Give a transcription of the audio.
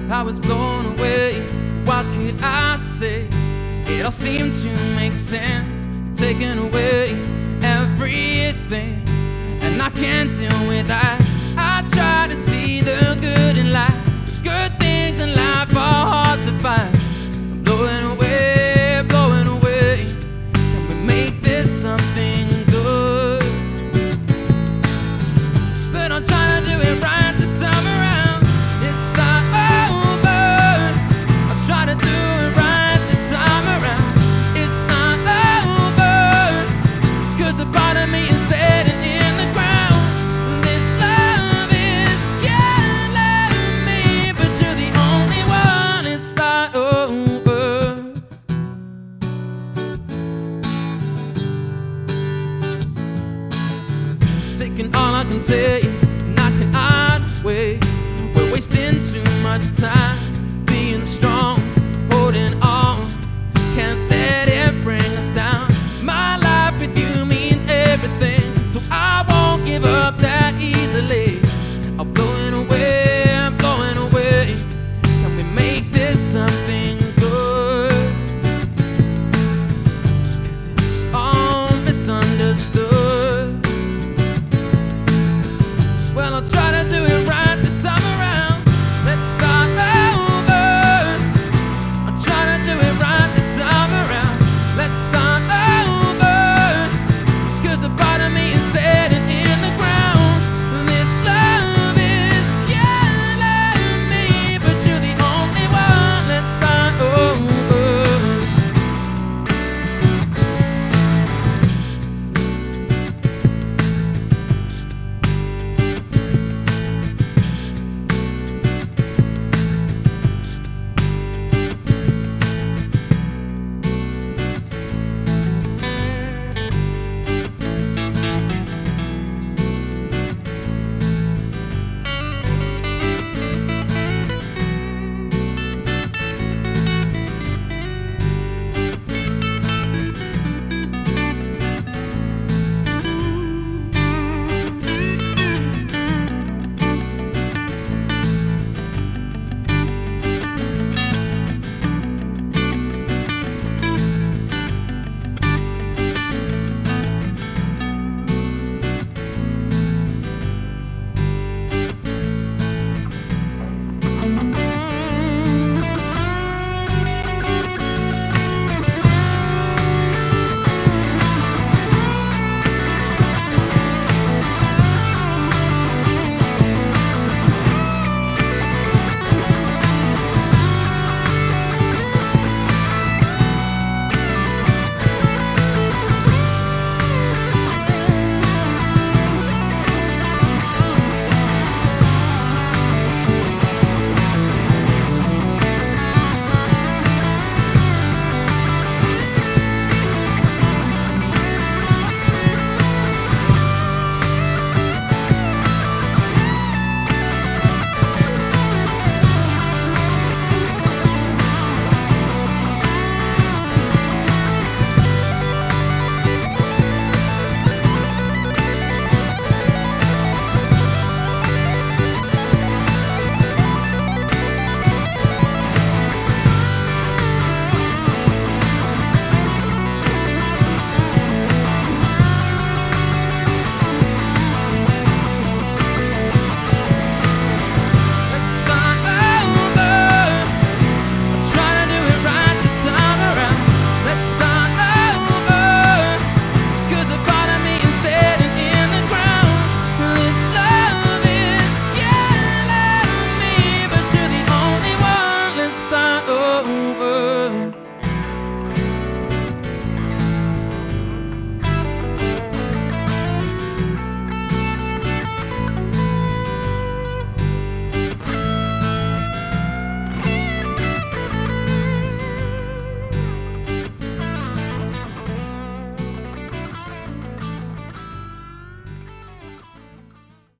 I was blown away. What could I say? It all seemed to make sense, taking away everything, and I can't deal with that. I try to see the good in life. The good things in life are hard to find. I'm blowing away, blowing away. Can we make this something good? But I'm trying to do it right this time around. It's not over. I'm trying to do it right this time around. It's not over, 'cause a part of me is dead and in the ground. This love is killing me, but you're the only one. It's not over. Taking all I can take, knocking out way. We're wasting too much time being strong.